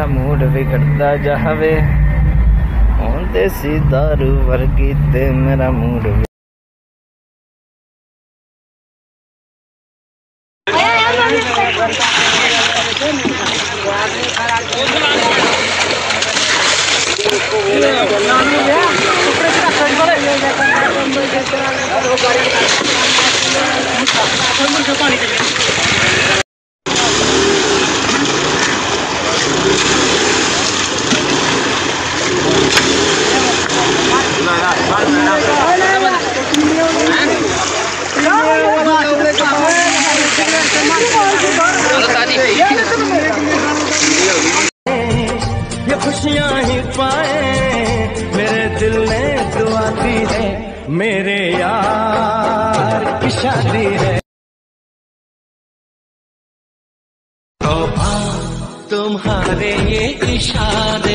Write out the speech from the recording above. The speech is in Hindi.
मूड बिगड़ता जावे, देसी दारू वर्गी ते मेरा मूड ये खुशियां ही पाए मेरे दिल ने दुआ दी है, मेरे यार की शादी है। तो तुम्हारे ये इशारे